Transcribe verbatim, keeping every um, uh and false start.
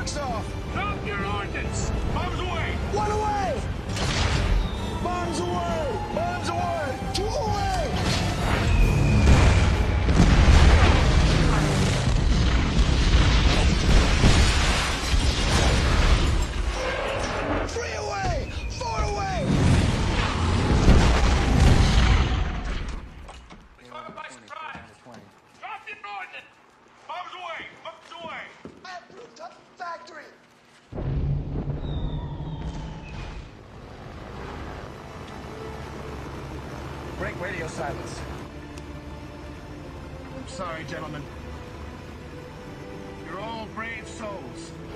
rocks off! Drop your ordnance! Bombs away! One away! Bombs away! Bombs away! Two away! Three away! Four away! We caught him by surprise! Drop your ordnance! Bombs away! Bombs away! I have rooftop factory! Break radio silence. I'm sorry, gentlemen. You're all brave souls.